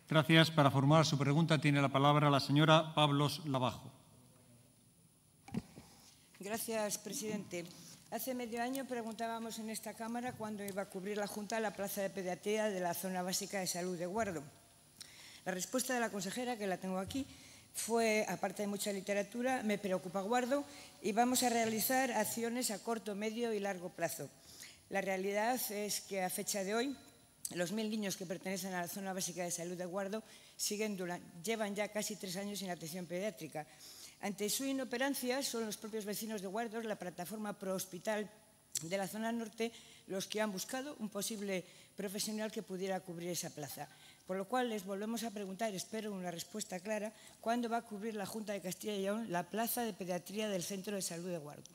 Gracias. Para formular su pregunta tiene la palabra la señora Pablos Labajo. Gracias, presidente. Hace medio año preguntábamos en esta Cámara cuándo iba a cubrir la Junta la plaza de pediatría de la Zona Básica de Salud de Guardo. La respuesta de la consejera, que la tengo aquí, fue, aparte de mucha literatura, me preocupa Guardo y vamos a realizar acciones a corto, medio y largo plazo. La realidad es que a fecha de hoy, los 1000 niños que pertenecen a la Zona Básica de Salud de Guardo llevan ya casi 3 años sin atención pediátrica. Ante su inoperancia, son los propios vecinos de Guardo, la plataforma pro-hospital de la zona norte, los que han buscado un posible profesional que pudiera cubrir esa plaza. Por lo cual, les volvemos a preguntar, espero una respuesta clara, ¿cuándo va a cubrir la Junta de Castilla y León la plaza de pediatría del Centro de Salud de Guardo?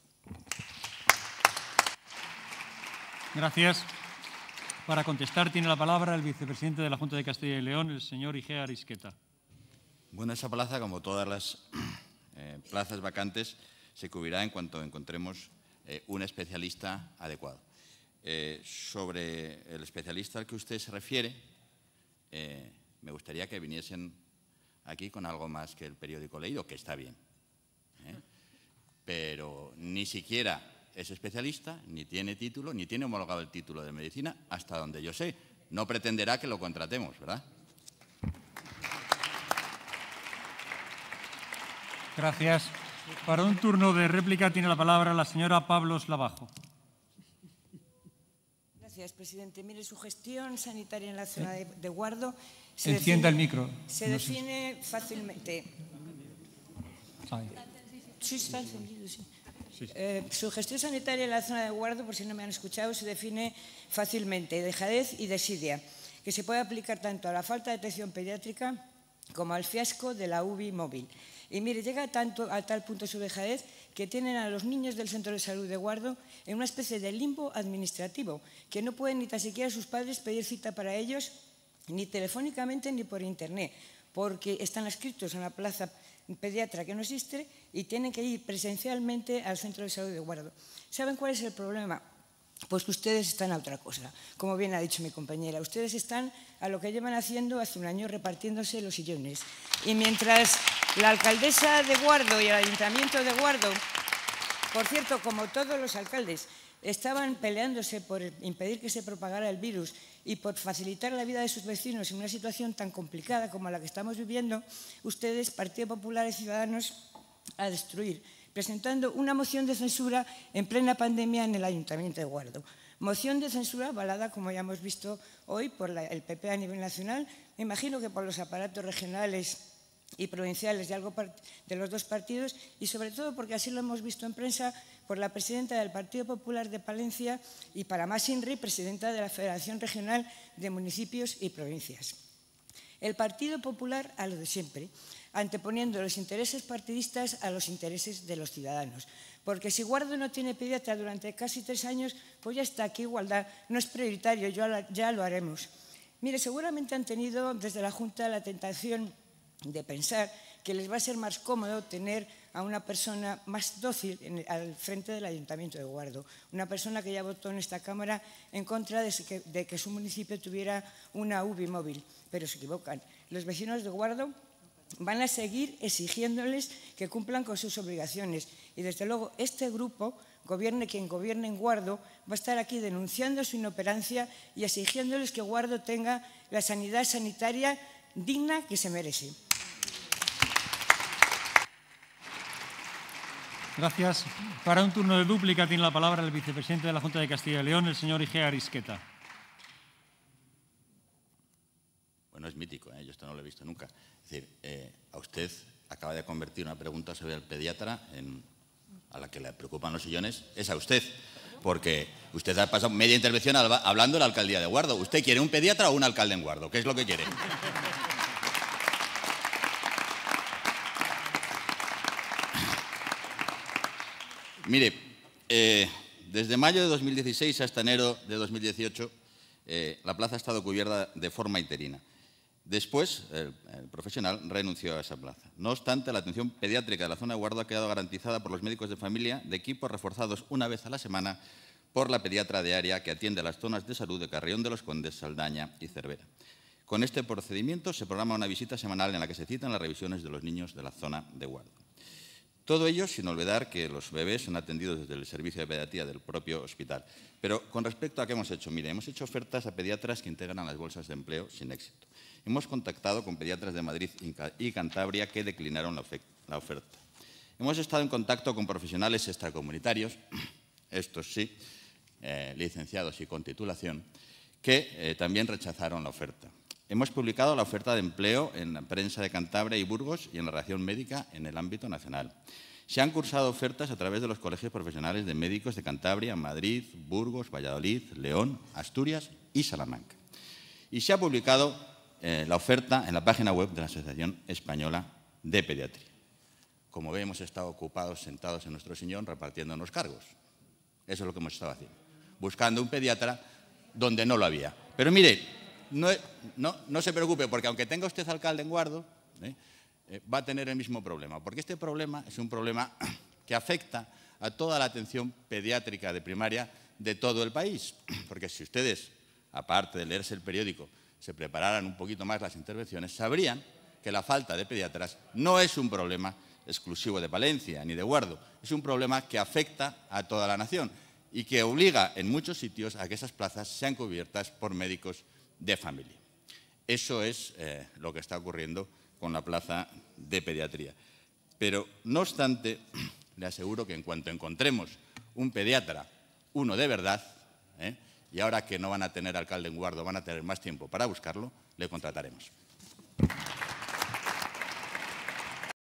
Gracias. Para contestar tiene la palabra el vicepresidente de la Junta de Castilla y León, el señor Igea Arisqueta. Bueno, esa plaza, como todas las plazas vacantes, se cubrirá en cuanto encontremos un especialista adecuado. Sobre el especialista al que usted se refiere, me gustaría que viniesen aquí con algo más que el periódico leído, que está bien. Pero ni siquiera es especialista, ni tiene título, ni tiene homologado el título de medicina, hasta donde yo sé. No pretenderá que lo contratemos, ¿verdad? Gracias. Para un turno de réplica tiene la palabra la señora Pablos Labajo. Gracias, presidente. Mire, su gestión sanitaria en la zona de Guardo Encienda el micro. Se define fácilmente. Sí, está encendido, sí. Su gestión sanitaria en la zona de Guardo, por si no me han escuchado, se define fácilmente: dejadez y desidia, que se puede aplicar tanto a la falta de atención pediátrica como al fiasco de la UBI móvil. Y mire, llega a tal punto su dejadez que tienen a los niños del Centro de Salud de Guardo en una especie de limbo administrativo, que no pueden ni tan siquiera sus padres pedir cita para ellos, ni telefónicamente ni por internet, porque están adscritos a una plaza pediatra que no existe y tienen que ir presencialmente al Centro de Salud de Guardo. ¿Saben cuál es el problema? Pues que ustedes están a otra cosa, como bien ha dicho mi compañera. Ustedes están a lo que llevan haciendo hace un año, repartiéndose los sillones. Y mientras la alcaldesa de Guardo y el ayuntamiento de Guardo, por cierto, como todos los alcaldes, estaban peleándose por impedir que se propagara el virus y por facilitar la vida de sus vecinos en una situación tan complicada como la que estamos viviendo, ustedes, Partido Popular y Ciudadanos, a destruir, presentando una moción de censura en plena pandemia en el Ayuntamiento de Guardo. Moción de censura avalada, como ya hemos visto hoy, por el PP a nivel nacional, me imagino que por los aparatos regionales y provinciales de los dos partidos, y sobre todo porque así lo hemos visto en prensa por la presidenta del Partido Popular de Palencia y, para más INRI, presidenta de la Federación Regional de Municipios y Provincias. El Partido Popular a lo de siempre, anteponiendo los intereses partidistas a los intereses de los ciudadanos. Porque si Guardo no tiene pediatra durante casi 3 años, pues ya está, aquí igualdad, no es prioritario, ya lo haremos. Mire, seguramente han tenido desde la Junta la tentación de pensar que les va a ser más cómodo tener a una persona más dócil al frente del Ayuntamiento de Guardo, una persona que ya votó en esta Cámara en contra de que su municipio tuviera una UBI móvil, pero se equivocan. Los vecinos de Guardo van a seguir exigiéndoles que cumplan con sus obligaciones y, desde luego, este grupo, gobierne quien gobierne en Guardo, va a estar aquí denunciando su inoperancia y exigiéndoles que Guardo tenga la sanidad sanitaria digna que se merece. Gracias. Para un turno de dúplica tiene la palabra el vicepresidente de la Junta de Castilla y León, el señor Igea Arisqueta. Bueno, es mítico, yo esto no lo he visto nunca. Es decir, a usted acaba de convertir una pregunta sobre el pediatra a la que le preocupan los sillones, es a usted. Porque usted ha pasado media intervención hablando de la alcaldía de Guardo. ¿Usted quiere un pediatra o un alcalde en Guardo? ¿Qué es lo que quiere? Mire, desde mayo de 2016 hasta enero de 2018, la plaza ha estado cubierta de forma interina. Después, el profesional renunció a esa plaza. No obstante, la atención pediátrica de la zona de Guardo ha quedado garantizada por los médicos de familia de equipos reforzados una vez a la semana por la pediatra de área que atiende a las zonas de salud de Carrión de los Condes, Saldaña y Cervera. Con este procedimiento se programa una visita semanal en la que se citan las revisiones de los niños de la zona de Guardo. Todo ello sin olvidar que los bebés son atendidos desde el servicio de pediatría del propio hospital. Pero con respecto a qué hemos hecho, mire, hemos hecho ofertas a pediatras que integran las bolsas de empleo sin éxito. Hemos contactado con pediatras de Madrid y Cantabria que declinaron la oferta. Hemos estado en contacto con profesionales extracomunitarios, estos sí, licenciados y con titulación, que también rechazaron la oferta. Hemos publicado la oferta de empleo en la prensa de Cantabria y Burgos y en la Redacción Médica en el ámbito nacional. Se han cursado ofertas a través de los colegios profesionales de médicos de Cantabria, Madrid, Burgos, Valladolid, León, Asturias y Salamanca. Y se ha publicado la oferta en la página web de la Asociación Española de Pediatría. Como ve, hemos estado ocupados, sentados en nuestro sillón, repartiéndonos cargos. Eso es lo que hemos estado haciendo, buscando un pediatra donde no lo había. Pero mire, no se preocupe, porque aunque tenga usted alcalde en Guardo, va a tener el mismo problema, porque este problema es un problema que afecta a toda la atención pediátrica de primaria de todo el país. Porque si ustedes, aparte de leerse el periódico, se prepararan un poquito más las intervenciones, sabrían que la falta de pediatras no es un problema exclusivo de Palencia ni de Guardo, es un problema que afecta a toda la nación y que obliga en muchos sitios a que esas plazas sean cubiertas por médicos de familia. Eso es lo que está ocurriendo con la plaza de pediatría. Pero, no obstante, le aseguro que en cuanto encontremos un pediatra, uno de verdad, y ahora que no van a tener alcalde en Guardo, van a tener más tiempo para buscarlo, le contrataremos.